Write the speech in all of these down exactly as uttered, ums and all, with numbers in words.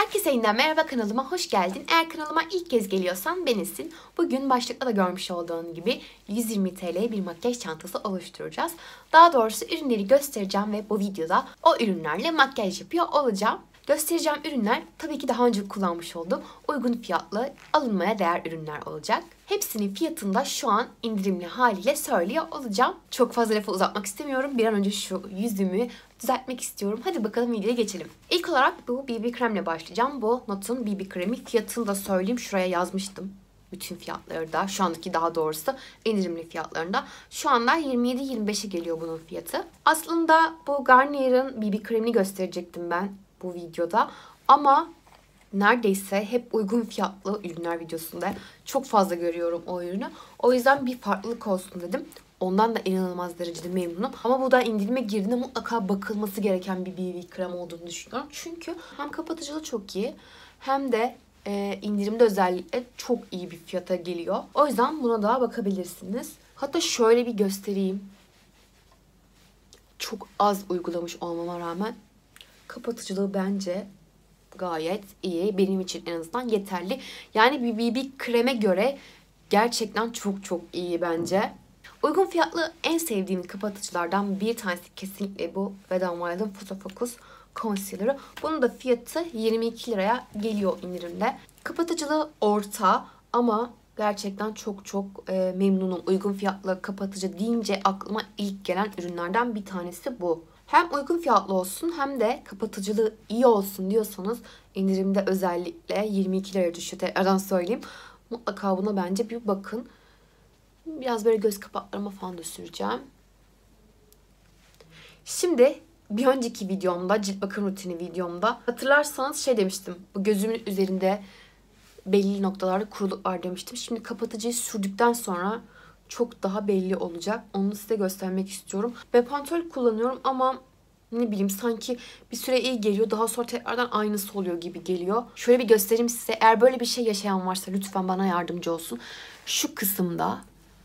Herkese yeniden merhaba, kanalıma hoş geldin. Eğer kanalıma ilk kez geliyorsan benisin. Bugün başlıkta da görmüş olduğun gibi yüz yirmi Türk liraya bir makyaj çantası oluşturacağız. Daha doğrusu ürünleri göstereceğim ve bu videoda o ürünlerle makyaj yapıyor olacağım. Göstereceğim ürünler tabii ki daha önce kullanmış olduğum uygun fiyatlı, alınmaya değer ürünler olacak. Hepsinin fiyatını da şu an indirimli haliyle söylüyor olacağım. Çok fazla lafı uzatmak istemiyorum. Bir an önce şu yüzümü düzeltmek istiyorum. Hadi bakalım videoya geçelim. İlk olarak bu B B kremle başlayacağım. Bu Not'un B B kremi. Fiyatını da söyleyeyim. Şuraya yazmıştım. Bütün fiyatları da. Şu andaki daha doğrusu indirimli fiyatlarında. Şu anda yirmi yedi yirmi beşe geliyor bunun fiyatı. Aslında bu Garnier'ın B B kremini gösterecektim ben bu videoda. Ama neredeyse hep uygun fiyatlı ürünler videosunda çok fazla görüyorum o ürünü. O yüzden bir farklılık olsun dedim. Ondan da inanılmaz derecede memnunum. Ama bu da indirime girdiğinde mutlaka bakılması gereken bir B B krem olduğunu düşünüyorum. Çünkü hem kapatıcılığı çok iyi hem de e, indirimde özellikle çok iyi bir fiyata geliyor. O yüzden buna da bakabilirsiniz. Hatta şöyle bir göstereyim. Çok az uygulamış olmama rağmen kapatıcılığı bence gayet iyi. Benim için en azından yeterli. Yani bir B B kreme göre gerçekten çok çok iyi bence. Uygun fiyatlı en sevdiğim kapatıcılardan bir tanesi kesinlikle bu Wet n Wild'ın Photo Focus Concealer'ı. Bunun da fiyatı yirmi iki liraya geliyor indirimde. Kapatıcılığı orta ama gerçekten çok çok e, memnunum. Uygun fiyatlı kapatıcı deyince aklıma ilk gelen ürünlerden bir tanesi bu. Hem uygun fiyatlı olsun hem de kapatıcılığı iyi olsun diyorsanız indirimde özellikle yirmi iki liraya düşüyor. Tekrardan söyleyeyim. Mutlaka buna bence bir bakın. Biraz böyle göz kapaklarıma falan da süreceğim. Şimdi bir önceki videomda, cilt bakım rutini videomda hatırlarsanız şey demiştim. Bu gözümün üzerinde belli noktalarda kuruluk var demiştim. Şimdi kapatıcıyı sürdükten sonra çok daha belli olacak. Onu size göstermek istiyorum. Bepantol kullanıyorum ama ne bileyim sanki bir süre iyi geliyor. Daha sonra tekrardan aynısı oluyor gibi geliyor. Şöyle bir göstereyim size. Eğer böyle bir şey yaşayan varsa lütfen bana yardımcı olsun. Şu kısımda,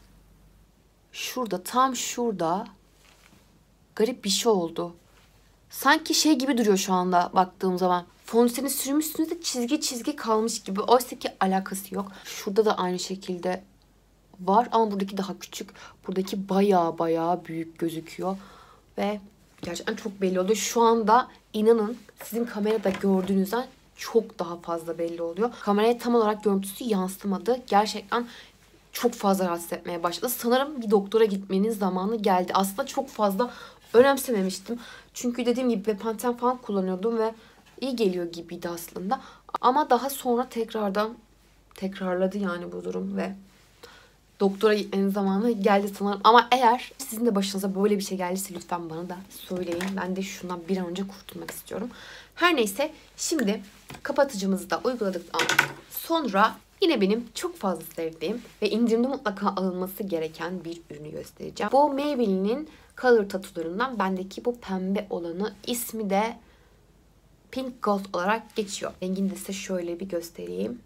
şurada, tam şurada garip bir şey oldu. Sanki şey gibi duruyor şu anda baktığım zaman. Fondöteni sürmüşsünüz de çizgi çizgi kalmış gibi. Oysa ki alakası yok. Şurada da aynı şekilde var ama buradaki daha küçük. Buradaki baya baya büyük gözüküyor. Ve gerçekten çok belli oluyor. Şu anda inanın sizin kamerada gördüğünüzden çok daha fazla belli oluyor. Kameraya tam olarak görüntüsü yansımadı. Gerçekten çok fazla rahatsız etmeye başladı. Sanırım bir doktora gitmenin zamanı geldi. Aslında çok fazla önemsememiştim. Çünkü dediğim gibi Bepanthen falan kullanıyordum ve iyi geliyor gibiydi aslında. Ama daha sonra tekrardan tekrarladı yani bu durum ve doktora gitmenin zamanı geldi sanırım. Ama eğer sizin de başınıza böyle bir şey geldiyse lütfen bana da söyleyin. Ben de şundan bir an önce kurtulmak istiyorum. Her neyse, şimdi kapatıcımızı da uyguladıktan sonra yine benim çok fazla sevdiğim ve indirimde mutlaka alınması gereken bir ürünü göstereceğim. Bu Maybelline'in Color Tattoo'larından bendeki bu pembe olanı, ismi de Pink Gold olarak geçiyor. Rengini de size şöyle bir göstereyim.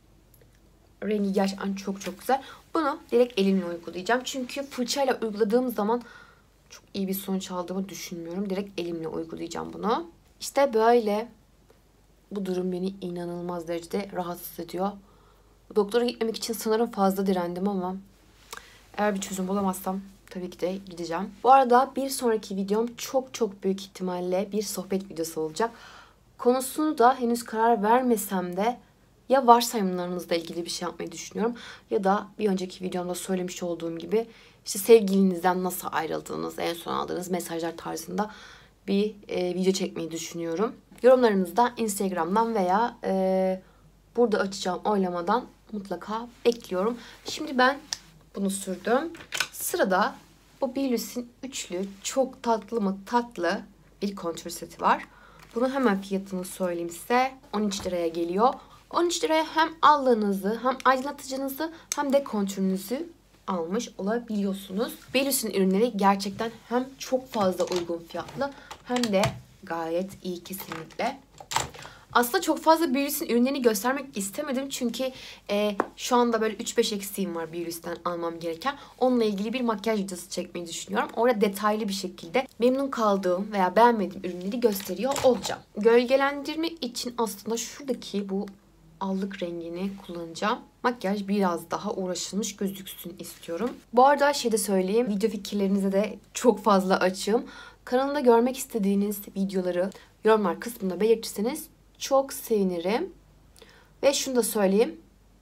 Rengi gerçekten çok çok güzel. Bunu direkt elimle uygulayacağım. Çünkü fırçayla uyguladığım zaman çok iyi bir sonuç aldığımı düşünmüyorum. Direkt elimle uygulayacağım bunu. İşte böyle. Bu durum beni inanılmaz derecede rahatsız ediyor. Doktora gitmemek için sanırım fazla direndim ama eğer bir çözüm bulamazsam tabii ki de gideceğim. Bu arada bir sonraki videom çok çok büyük ihtimalle bir sohbet videosu olacak. Konusunu da henüz karar vermesem de ya varsayımlarınızla ilgili bir şey yapmayı düşünüyorum ya da bir önceki videomda söylemiş olduğum gibi işte sevgilinizden nasıl ayrıldığınız, en son aldığınız mesajlar tarzında bir e, video çekmeyi düşünüyorum. Yorumlarınızı da Instagram'dan veya e, burada açacağım oylamadan mutlaka bekliyorum. Şimdi ben bunu sürdüm. Sırada bu Billys'in üçlü çok tatlı mı tatlı bir kontür seti var. Bunu hemen fiyatını söyleyeyim size. on üç liraya geliyor. on üç liraya hem allığınızı hem aydınlatıcınızı hem de kontürünüzü almış olabiliyorsunuz. Billys'in ürünleri gerçekten hem çok fazla uygun fiyatlı hem de gayet iyi kesinlikle. Aslında çok fazla Beauty's'in ürünlerini göstermek istemedim. Çünkü e, şu anda böyle üç beş eksiğim var Beauty's'ten almam gereken. Onunla ilgili bir makyaj videosu çekmeyi düşünüyorum. Orada detaylı bir şekilde memnun kaldığım veya beğenmediğim ürünleri gösteriyor olacağım. Gölgelendirme için aslında şuradaki bu allık rengini kullanacağım. Makyaj biraz daha uğraşılmış gözüksün istiyorum. Bu arada şey de söyleyeyim. Video fikirlerinize de çok fazla açığım. Kanalımda görmek istediğiniz videoları yorumlar kısmında belirtirseniz çok sevinirim. Ve şunu da söyleyeyim.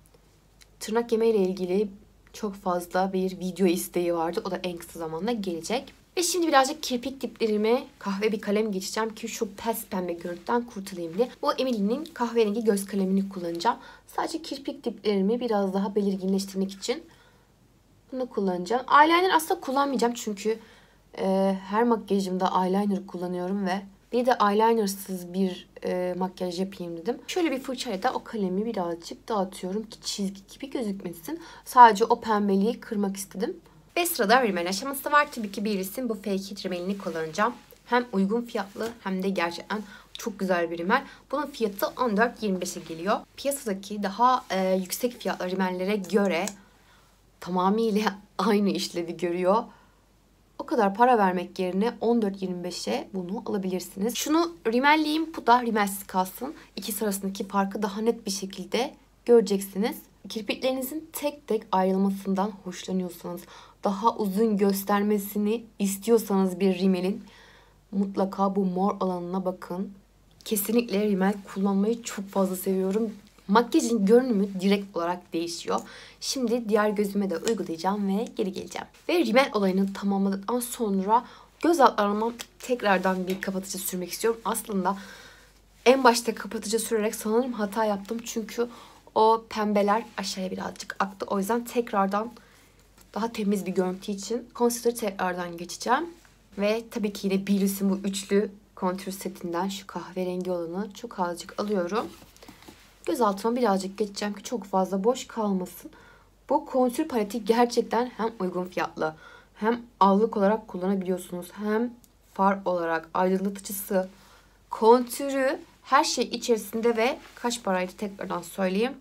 Tırnak yeme ile ilgili çok fazla bir video isteği vardı. O da en kısa zamanda gelecek. Ve şimdi birazcık kirpik diplerime kahve bir kalem geçeceğim ki şu pes pembe görüntüden kurtulayım diye. Bu Emily'nin kahverengi göz kalemini kullanacağım. Sadece kirpik diplerimi biraz daha belirginleştirmek için bunu kullanacağım. Eyeliner aslında kullanmayacağım çünkü e, her makyajımda eyeliner kullanıyorum ve bir de eyelinersız bir e, makyaj yapayım dedim. Şöyle bir fırçayla da o kalemi birazcık dağıtıyorum ki çizgi gibi gözükmesin. Sadece o pembeliği kırmak istedim. Ve sırada rimel aşaması var. Tabii ki Beauty's'in bu Fake It rimelini kullanacağım. Hem uygun fiyatlı hem de gerçekten çok güzel bir rimel. Bunun fiyatı on dört yirmi beşe geliyor. Piyasadaki daha e, yüksek fiyatlı rimellere göre tamamıyla aynı işlevi görüyor. O kadar para vermek yerine on dört yirmi beşe bunu alabilirsiniz. Şunu rimelleyeyim, bu da rimelsiz kalsın. İkisi arasındaki farkı daha net bir şekilde göreceksiniz. Kirpiklerinizin tek tek ayrılmasından hoşlanıyorsanız, daha uzun göstermesini istiyorsanız bir rimelin mutlaka bu mor alanına bakın. Kesinlikle rimel kullanmayı çok fazla seviyorum. Makyajın görünümü direkt olarak değişiyor. Şimdi diğer gözüme de uygulayacağım ve geri geleceğim. Ve rimel olayını tamamladıktan sonra göz altlarıma tekrardan bir kapatıcı sürmek istiyorum. Aslında en başta kapatıcı sürerek sanırım hata yaptım. Çünkü o pembeler aşağıya birazcık aktı. O yüzden tekrardan daha temiz bir görüntü için concealer tekrardan geçeceğim. Ve tabii ki yine Beauty's'in bu üçlü kontür setinden şu kahverengi olanı çok azıcık alıyorum. Göz altıma birazcık geçeceğim ki çok fazla boş kalmasın. Bu kontür paleti gerçekten hem uygun fiyatlı hem allık olarak kullanabiliyorsunuz. Hem far olarak aydınlatıcısı, kontürü her şey içerisinde ve kaç paraydı tekrardan söyleyeyim.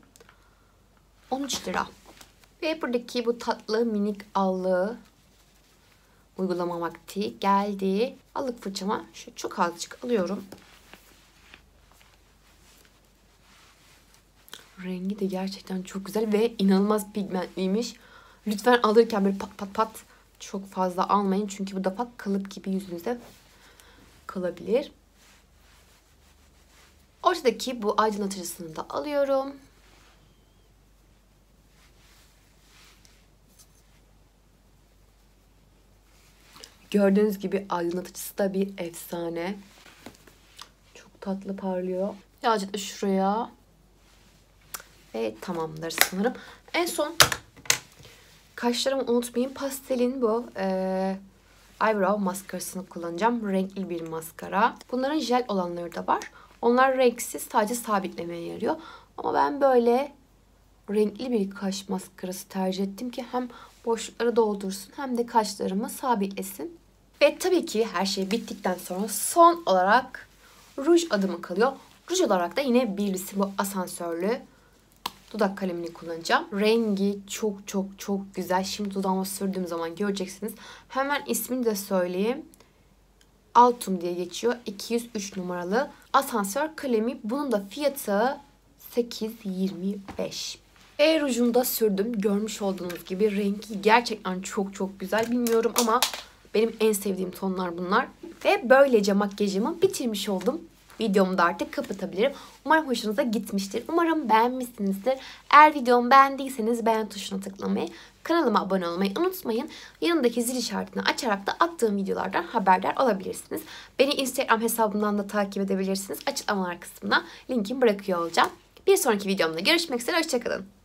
on üç lira. Ve buradaki bu tatlı minik allığı uygulama vakti geldi. Allık fırçama şu çok azıcık alıyorum. Rengi de gerçekten çok güzel ve inanılmaz pigmentliymiş. Lütfen alırken böyle pat pat pat çok fazla almayın. Çünkü bu defa kalıp gibi yüzünüze kalabilir. Ortadaki bu aydınlatıcısını da alıyorum. Gördüğünüz gibi aydınlatıcısı da bir efsane. Çok tatlı parlıyor. Birazcık da şuraya. Ve tamamdır sanırım. En son kaşlarımı unutmayın. Pastelin bu e, eyebrow maskarasını kullanacağım. Renkli bir maskara. Bunların jel olanları da var. Onlar renksiz, sadece sabitlemeye yarıyor. Ama ben böyle renkli bir kaş maskarası tercih ettim ki hem boşlukları doldursun hem de kaşlarımı sabitlesin. Ve tabii ki her şey bittikten sonra son olarak ruj adımı kalıyor. Ruj olarak da yine birisi bu asansörlü dudak kalemini kullanacağım. Rengi çok çok çok güzel. Şimdi dudağıma sürdüğüm zaman göreceksiniz. Hemen ismini de söyleyeyim. Altum diye geçiyor. iki yüz üç numaralı asansör kalemi. Bunun da fiyatı sekiz yirmi beş. Ve rujumu da sürdüm. Görmüş olduğunuz gibi rengi gerçekten çok çok güzel. Bilmiyorum ama benim en sevdiğim tonlar bunlar. Ve böylece makyajımı bitirmiş oldum. Videomu da artık kapatabilirim. Umarım hoşunuza gitmiştir. Umarım beğenmişsinizdir. Eğer videomu beğendiyseniz beğen tuşuna tıklamayı, kanalıma abone olmayı unutmayın. Yanındaki zil işaretini açarak da attığım videolardan haberdar olabilirsiniz. Beni Instagram hesabımdan da takip edebilirsiniz. Açıklamalar kısmına linkimi bırakıyor olacağım. Bir sonraki videomda görüşmek üzere. Hoşçakalın.